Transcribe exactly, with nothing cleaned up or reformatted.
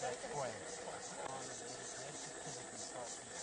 Ouais. On the place because it can start